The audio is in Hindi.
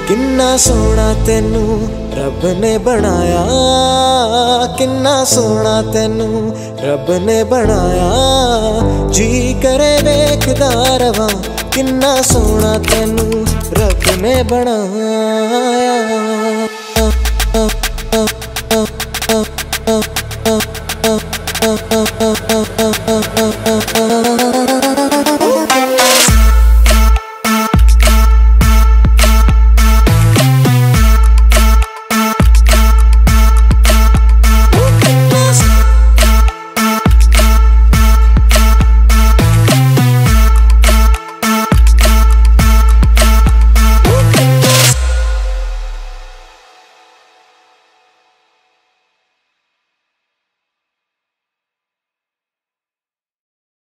किन्ना सोना तेनू रब ने बनाया, किन्ना सोना तेनू रब ने बनाया। जी करे वेखदा रवां, किन्ना सोना तेनू रब ने बनाया।